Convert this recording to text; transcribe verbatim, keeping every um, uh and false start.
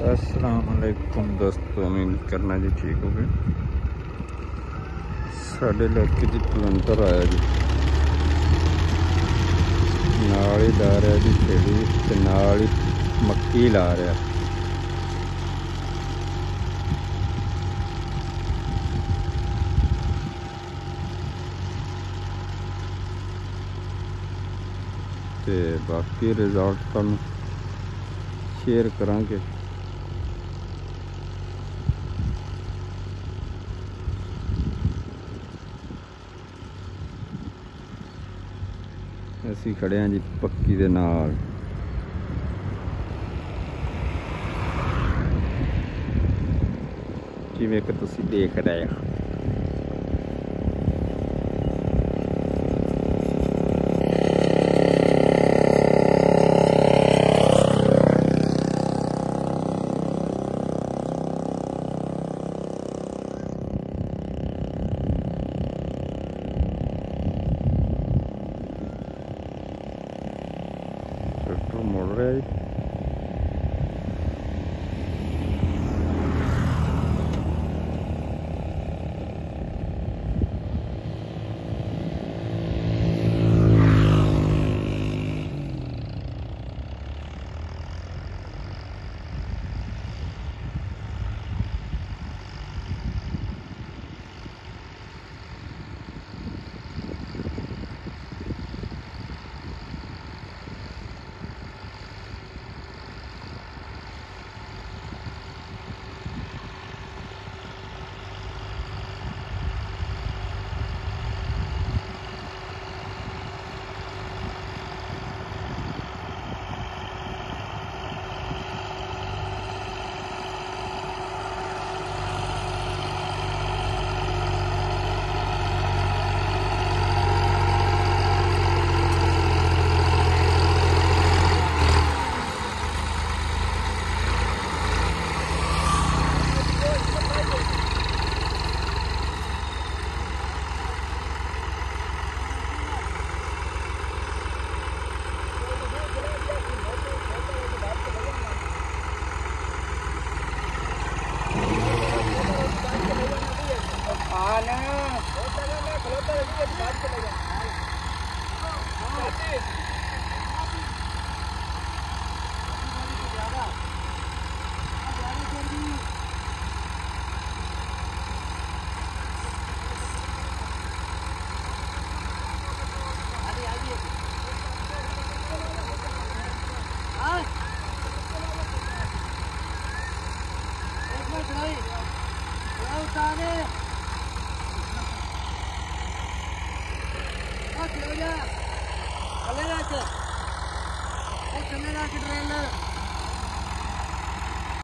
अस्सलाम वालेकुम दोस्तों, उम्मीद करना जी ठीक हो गए। साढ़े इलाके च पलंतर आया जी, नाल ही ला रहा जी खेड़ी ते नाल ही मक्की ला रहा। ते बाकी रिजल्ट तुहानू शेयर करांगे। असी खड़े हैं जी पक्की दे नाल, जिवें कि तुसी देख रहे हो। ट्रैक्टर मुड़ रहा है जी। चलेगा चलेगा ट्रेलर।